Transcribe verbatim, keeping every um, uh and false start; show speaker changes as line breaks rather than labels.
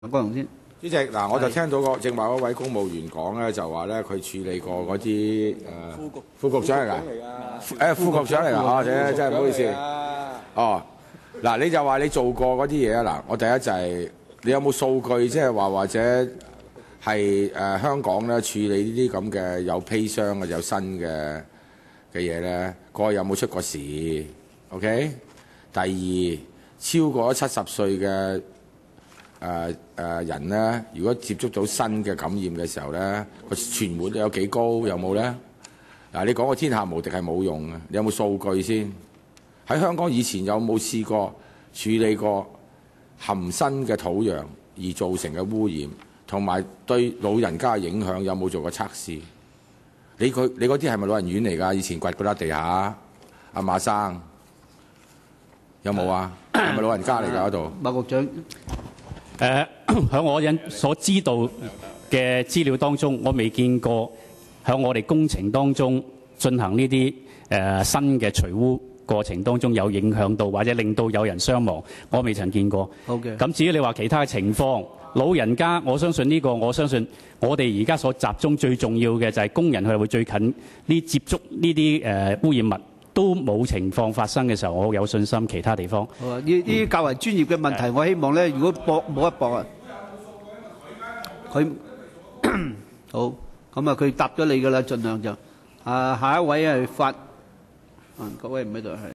國雄先。
主席嗱，我就聽到個正話嗰位公務員講咧，就話咧佢處理過嗰啲誒副局長嚟㗎，誒副局長嚟㗎，啊真真係唔好意思。哦，嗱你就話你做過嗰啲嘢啊，嗱我第一就係你有冇數據，即係話或者係誒香港咧處理呢啲咁嘅有砒霜嘅有新嘅嘅嘢咧，過去有冇出過事 ？OK。第二，超過咗七十歲嘅誒誒人咧，如果接觸到新嘅感染嘅時候咧，個傳活率有幾高？有冇咧？嗱，你講個天下無敵係冇用嘅，你有冇數據先？喺香港以前有冇試過處理過含新嘅土壤而造成嘅污染，同埋對老人家嘅影響有冇做過測試？你佢你嗰啲係咪老人院嚟㗎？以前掘嗰笪地下，阿馬生有冇啊？係咪老人家嚟㗎嗰度？
馬局長。
誒，喺我人所知道嘅資料當中，我未見過喺我哋工程當中進行呢啲誒新嘅除污過程當中有影響到或者令到有人傷亡，我未曾見過。
好嘅。咁
至於你話其他嘅情況，老人家，我相信呢個，我相信我哋而家所集中最重要嘅就係工人佢係會最近呢接觸呢啲誒污染物。都冇情況發生嘅時候，我有信心其他地方。
好啊，呢呢啲較為專業嘅問題，我希望咧，如果駁冇一駁啊，佢好咁啊，佢答咗你㗎啦，盡量就啊，下一位係發，啊各位唔喺度係。